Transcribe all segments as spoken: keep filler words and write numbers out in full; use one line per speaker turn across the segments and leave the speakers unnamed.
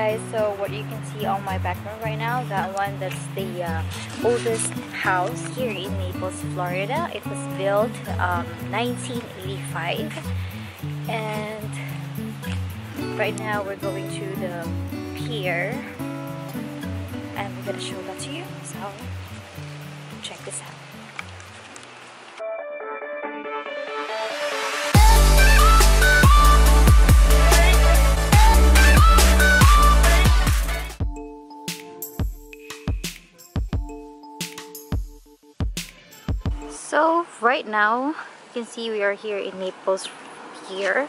guys, so what you can see on my background right now, that one, that's the uh, oldest house here in Naples, Florida. It was built um, nineteen eighty-five, and right now we're going to the pier and we're gonna show that to you, so check this out. So right now you can see we are here in Naples Pier.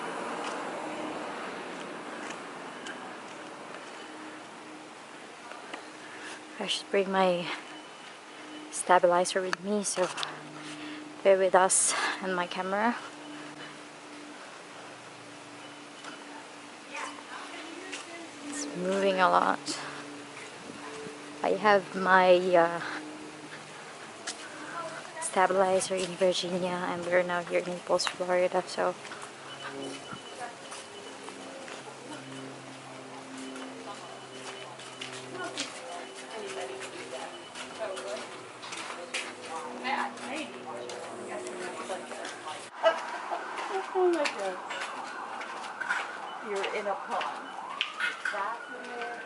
I should bring my stabilizer with me, so bear with us and my camera. It's moving a lot. I have my uh, stabilizer in Virginia, and we're now here in Naples, Florida. So
oh my God. You're in a pond. That's in there.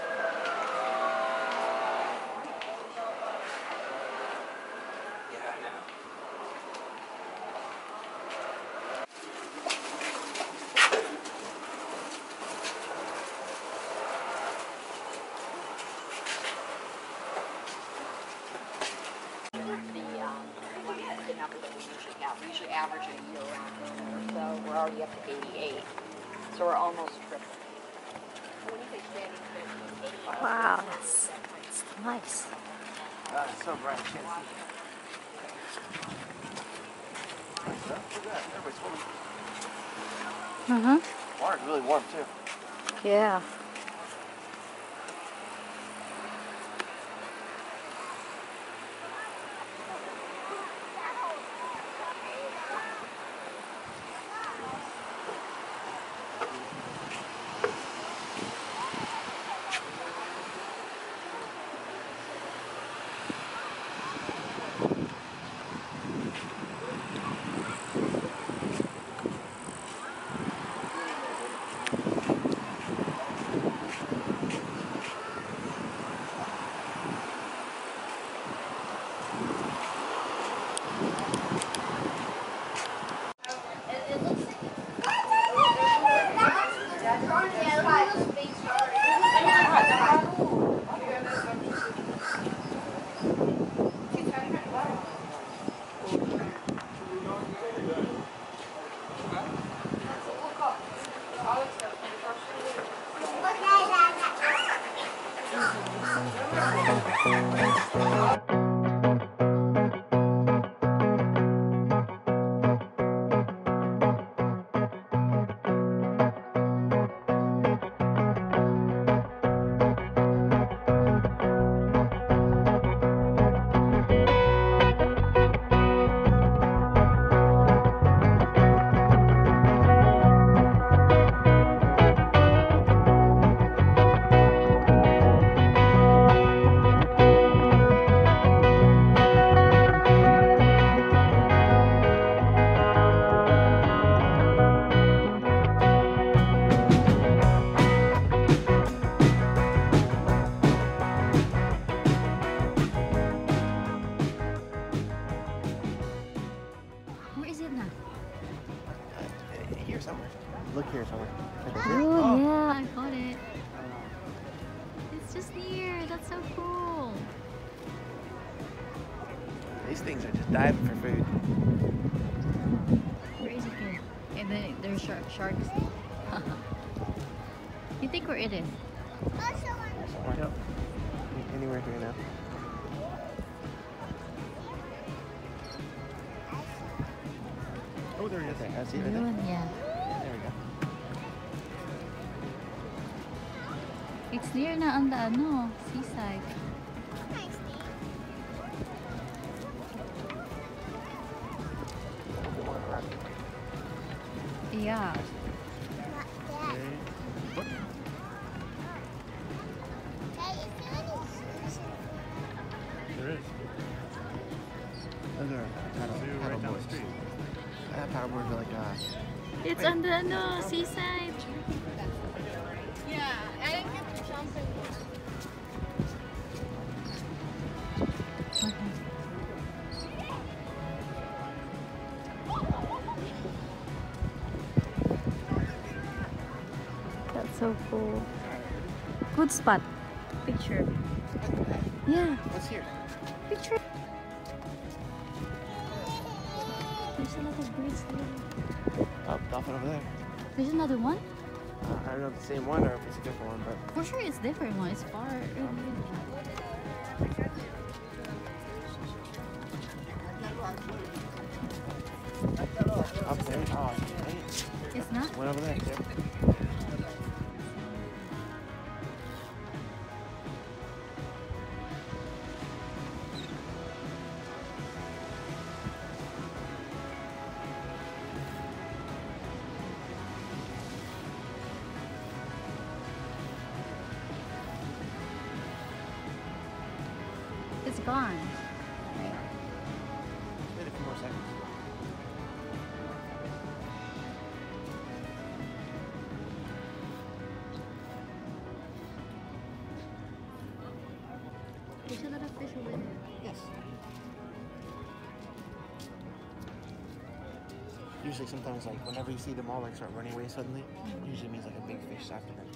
We usually average a year around here, so we're already up to eighty-eight. So we're almost triple.
wow, that's, that's nice.
Uh, it's so bright, you can't see. Look at that, everybody's swimming.
Mm-hmm.
Water's really warm too.
Yeah.
Here somewhere. Look here somewhere.
Oh, yeah,
I got it. It's just near. That's so cool.
These things are just diving for food.
Where is it here? And then there's shark sharks. You think where it is?
Somewhere. Yep. Anywhere here now. Oh, there it is. I see it right there.
Yun, yeah.
There we go.
It's near na ang ano, seaside. Yeah. the no, seaside.
Yeah, I didn't get to jump in.
That's so cool. Good spot. Picture. Yeah,
What's here?
picture. There's a lot of birds there.
Oh, dolphin over there.
There's another one?
Uh, I don't know if it's the same one or if it's a different one, but
For sure it's different one. It's far.
up there. Oh, right.
It's not?
One over there. Too.
It's gone.
Wait a few more seconds.
There's a lot of fish over there.
Yes. Usually, sometimes, like whenever you see them all like start running away suddenly, it usually means like a big fish after them.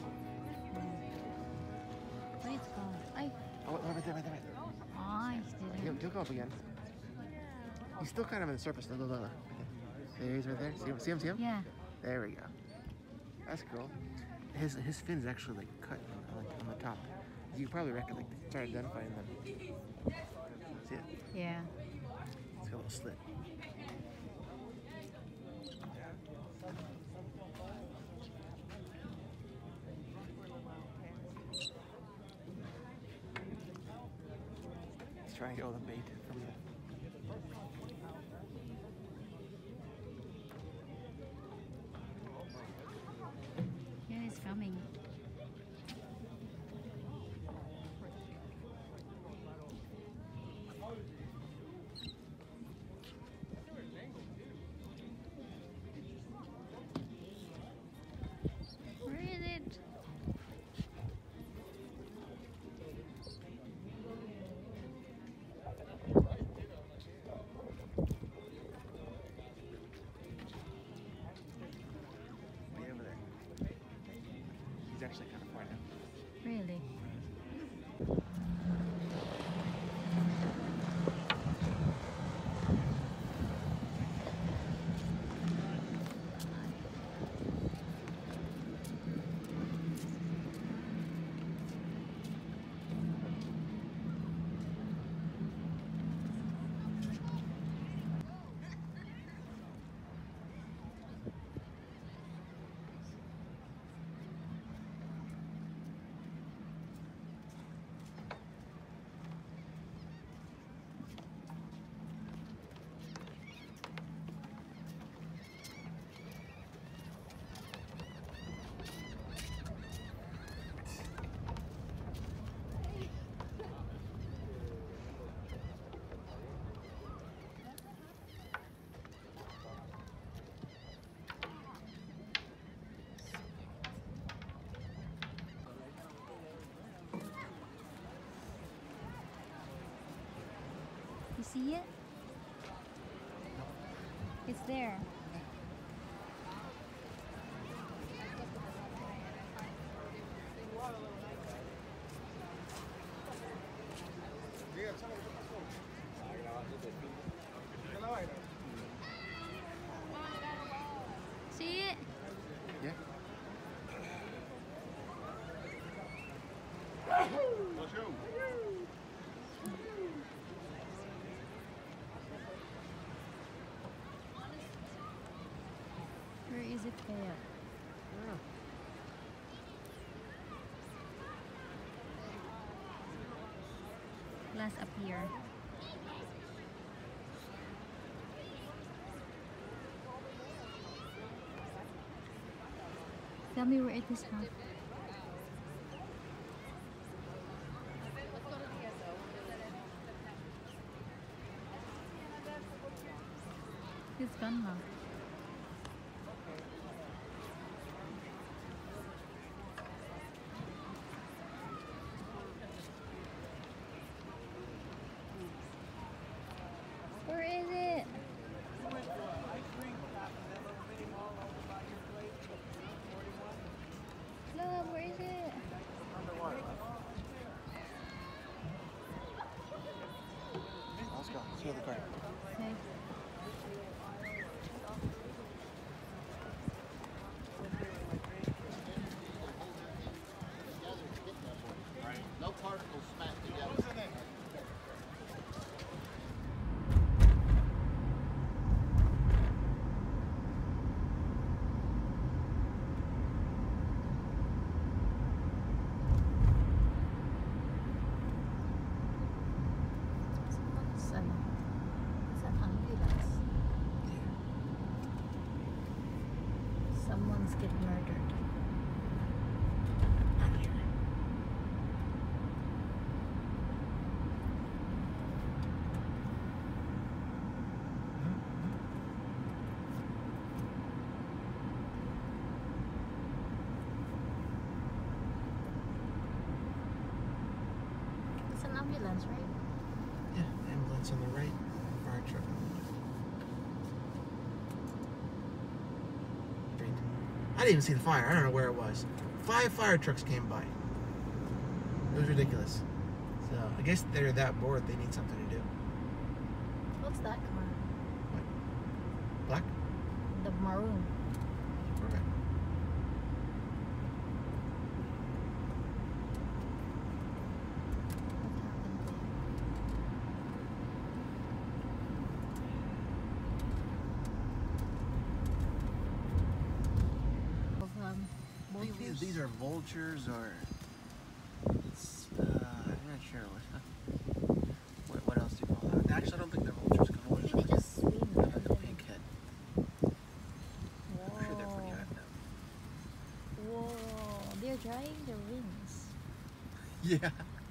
But it's gone. I.
Oh, right there, right there, right there.
Oh, I didn't.
He'll, he'll go up again. He's still kind of on the surface. Look, look, look, look. There he is right there. See him? See him? See him?
Yeah.
There we go. That's cool. His his fin's actually like cut on, like, on the top. You can probably reckon like start identifying them. See it?
Yeah.
It's got a little slit. He's trying to get all the bait from the.
Yeah, it's coming. Where is it?
Way over there. He's actually kind of far now.
Really? You see it? It's there. See it?
Yeah.
Where is it kaya? Last up here. Tell me where it is, huh? It's gone now. up. Where is it?
Underwater. Let's go. Let's go to the car.
Okay.
No particles smacked together.
Someone's ano? It's an ambulance. Someone's getting murdered.
Not here.
It's an ambulance, right?
Yeah, ambulance on the right, fire truck on the left. Great. I didn't even see the fire. I don't know where it was. Five fire trucks came by. It was ridiculous. So I guess they're that bored. They need something to do.
What's that car?
Black.
The maroon.
Perfect.
What happened there? Of, um,
I think these,
vultures.
these are vultures or it's, uh, I'm not sure what, what what else do you call that? Actually, I don't think they're vultures. 'Cause
Maybe
vultures
they just swim.
have like
and
a
then-
pink head. I'm sure they're pretty
Whoa.
active.
Whoa, they're drying their wings.
Yeah.